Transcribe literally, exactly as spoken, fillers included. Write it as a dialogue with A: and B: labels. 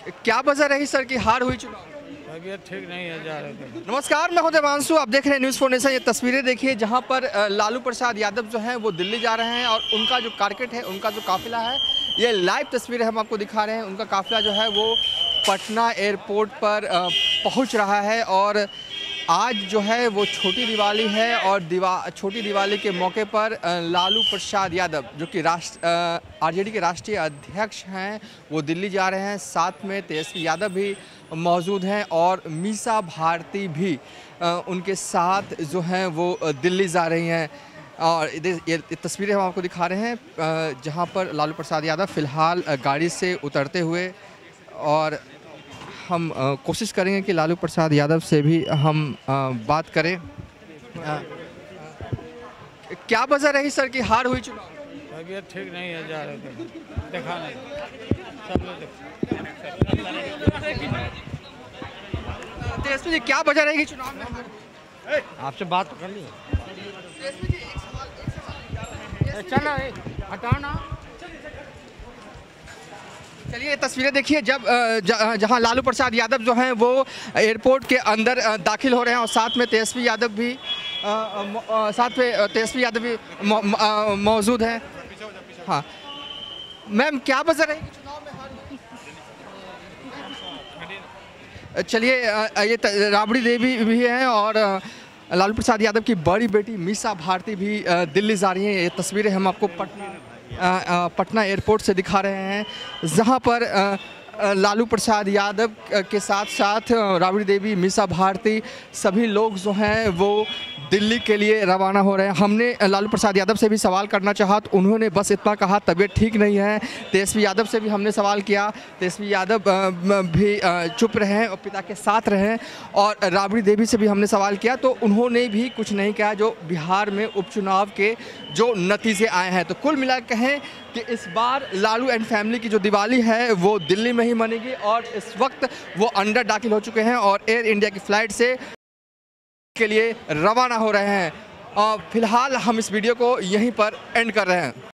A: क्या वजह रही सर कि हार हुई चुनाव?
B: तबीयत ठीक नहीं है, जा रहे थे।
A: नमस्कार, मैं हूं देवांशु, आप देख रहे हैं न्यूज़ फोर नेशन। ये तस्वीरें देखिए जहां पर अ, लालू प्रसाद यादव जो हैं वो दिल्ली जा रहे हैं और उनका जो कारकेट है, उनका जो काफिला है, ये लाइव तस्वीरें हम आपको दिखा रहे हैं। उनका काफिला जो है वो पटना एयरपोर्ट पर अ, पहुंच रहा है और आज जो है वो छोटी दिवाली है और दिवा छोटी दिवाली के मौके पर अ, लालू प्रसाद यादव जो कि राष्ट्र आरजेडी के राष्ट्रीय अध्यक्ष हैं वो दिल्ली जा रहे हैं। साथ में तेजस्वी यादव भी मौजूद हैं और मीसा भारती भी अ, उनके साथ जो हैं वो अ, दिल्ली जा रही हैं। और ये ये तस्वीरें हम आपको दिखा रहे हैं अ, जहां पर लालू प्रसाद यादव फ़िलहाल अ, गाड़ी से उतरते हुए, और हम अ, कोशिश करेंगे कि लालू प्रसाद यादव से भी हम अ, बात करें। अ, क्या वजह रही सर कि हार हुई चुनाव?
B: तबीयत ठीक नहीं है, जा रहे थे। देखा नहीं, सब लोग
A: तेजस्वी जी, क्या वजह रहेगी चुनाव में हार?
B: आपसे बात तो कर ली।
A: तेजस्वी जी, एक सवाल एक सवाल
B: चलो हटाओ ना।
A: चलिए, ये तस्वीरें देखिए जब अ, ज- जहां लालू प्रसाद यादव जो हैं वो एयरपोर्ट के अंदर अ, दाखिल हो रहे हैं और साथ में तेजस्वी यादव भी अ, अ, मौ- अ, साथ में अ, तेजस्वी यादव भी मौ- म- अ, मौजूद हैं। हाँ मैम, क्या वजह रहेगी चुनाव में हार हुई? चलिए, अ, ये त- राबड़ी देवी भी हैं और अ, लालू प्रसाद यादव की बड़ी बेटी मीसा भारती भी अ, दिल्ली जा रही हैं। ये तस्वीरें हम आपको पटना अ, अ, पटना एयरपोर्ट से दिखा रहे हैं, जहां पर अ, अ, लालू प्रसाद यादव के साथ साथ अ, राबड़ी देवी, मीसा भारती, सभी लोग जो हैं वो दिल्ली के लिए रवाना हो रहे हैं। हमने अ, लालू प्रसाद यादव से भी सवाल करना चाहा तो उन्होंने बस इतना कहा तबीयत ठीक नहीं है। तेजस्वी यादव से भी हमने सवाल किया, तेजस्वी यादव अ, म- भी अ, चुप रहे और पिता के साथ रहे। और राबड़ी देवी से भी हमने सवाल किया तो उन्होंने भी कुछ नहीं कहा, जो बिहार में उपचुनाव के जो नतीजे आए हैं। तो कुल मिला कहें कि इस बार लालू एंड फैमिली की जो दिवाली है वो दिल्ली में ही मनेगी और इस वक्त वो अंदर दाखिल हो चुके हैं और एयर इंडिया की फ़्लाइट से के लिए रवाना हो रहे हैं। और फिलहाल हम इस वीडियो को यहीं पर एंड कर रहे हैं।